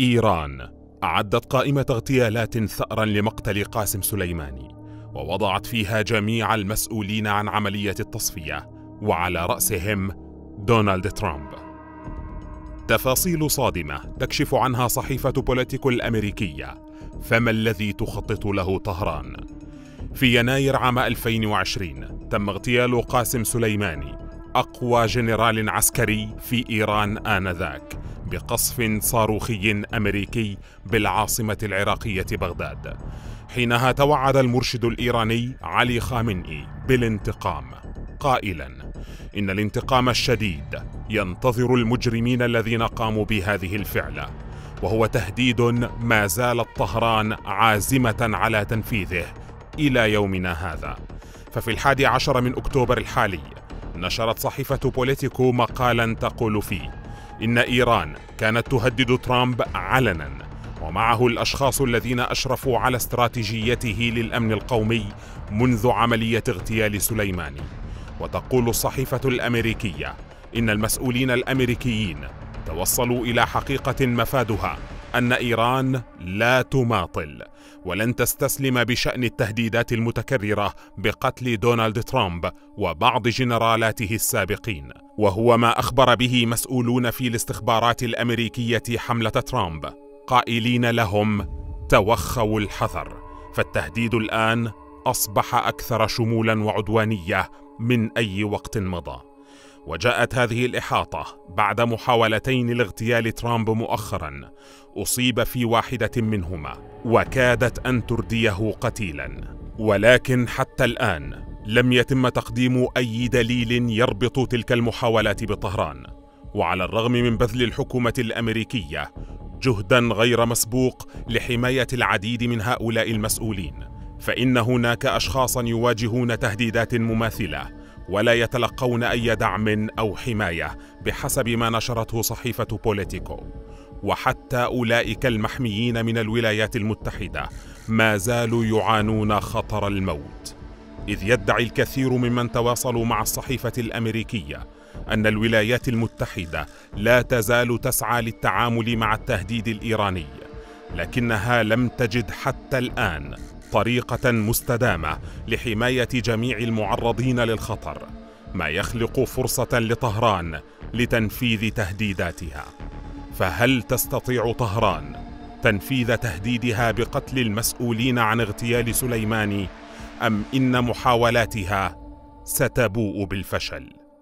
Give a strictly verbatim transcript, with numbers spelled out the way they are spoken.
إيران أعدت قائمة اغتيالات ثأرا لمقتل قاسم سليماني، ووضعت فيها جميع المسؤولين عن عملية التصفية، وعلى رأسهم دونالد ترامب. تفاصيل صادمة تكشف عنها صحيفة بوليتيكو الأمريكية. فما الذي تخطط له طهران؟ في يناير عام ألفين وعشرين تم اغتيال قاسم سليماني، أقوى جنرال عسكري في إيران آنذاك، بقصف صاروخي أمريكي بالعاصمة العراقية بغداد. حينها توعد المرشد الإيراني علي خامنئي بالانتقام، قائلا إن الانتقام الشديد ينتظر المجرمين الذين قاموا بهذه الفعلة، وهو تهديد ما زالت طهران عازمة على تنفيذه إلى يومنا هذا. ففي الحادي عشر من أكتوبر الحالي نشرت صحيفة بوليتيكو مقالا تقول فيه إن إيران كانت تهدد ترامب علنا، ومعه الأشخاص الذين أشرفوا على استراتيجيته للأمن القومي منذ عملية اغتيال سليماني. وتقول الصحيفة الأمريكية إن المسؤولين الأمريكيين توصلوا إلى حقيقة مفادها أن إيران لا تماطل ولن تستسلم بشأن التهديدات المتكررة بقتل دونالد ترامب وبعض جنرالاته السابقين، وهو ما أخبر به مسؤولون في الاستخبارات الأمريكية حملة ترامب، قائلين لهم توخوا الحذر، فالتهديد الآن أصبح أكثر شمولا وعدوانية من أي وقت مضى. وجاءت هذه الإحاطة بعد محاولتين لاغتيال ترامب مؤخرا، أصيب في واحدة منهما وكادت أن ترديه قتيلا، ولكن حتى الآن لم يتم تقديم أي دليل يربط تلك المحاولات بطهران. وعلى الرغم من بذل الحكومة الأمريكية جهدا غير مسبوق لحماية العديد من هؤلاء المسؤولين، فإن هناك أشخاصا يواجهون تهديدات مماثلة ولا يتلقون أي دعم أو حماية بحسب ما نشرته صحيفة بوليتيكو. وحتى أولئك المحميين من الولايات المتحدة ما زالوا يعانون خطر الموت، إذ يدعي الكثير ممن تواصلوا مع الصحيفة الأمريكية أن الولايات المتحدة لا تزال تسعى للتعامل مع التهديد الإيراني، لكنها لم تجد حتى الآن طريقة مستدامة لحماية جميع المعرضين للخطر، ما يخلق فرصة لطهران لتنفيذ تهديداتها. فهل تستطيع طهران تنفيذ تهديدها بقتل المسؤولين عن اغتيال سليماني، أم إن محاولاتها ستبوء بالفشل؟